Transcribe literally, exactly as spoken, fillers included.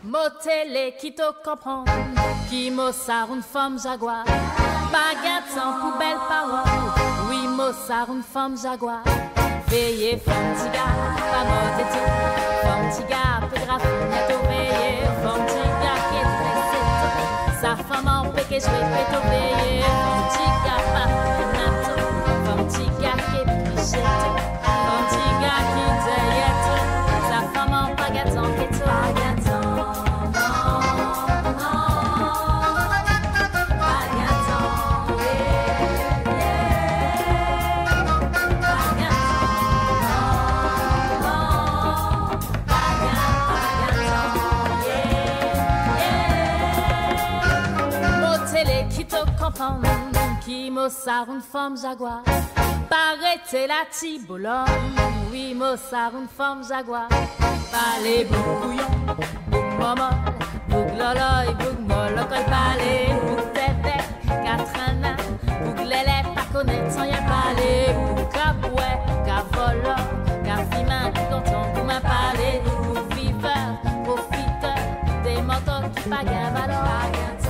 Motele qui te comprend, qui mossar une femme jaguar, baguette sans poubelle parole, oui mossar une femme jaguar. Veillez femme tiga, pas mode tout, femme tiga, peu de raffiné, tout veillez, femme tiga qui est dressée, sa femme en péché, je vais tout veiller, femme tiga, pas de nato, femme tiga qui est piché, femme tiga qui dit sa femme en baguette en péto, baguette en qui mossar une femme jaguar, paraît la tibolone, oui mossar une femme jaguar, palais bouillon, boug momol, boug loloy, boug molokol, palais boug tété, katrana, boug lélé, pas connaître sans y'a palais, boug kaboué, kavolo, kafiman, content pour ma palais, boug viveur, profiteur, des motos qui pagavent alors.